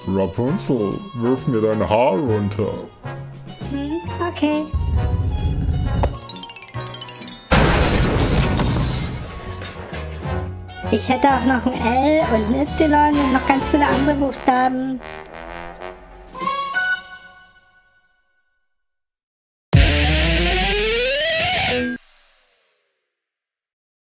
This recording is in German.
Rapunzel, wirf mir deine Haare runter. Okay. Ich hätte auch noch ein L und ein Y und noch ganz viele andere Buchstaben.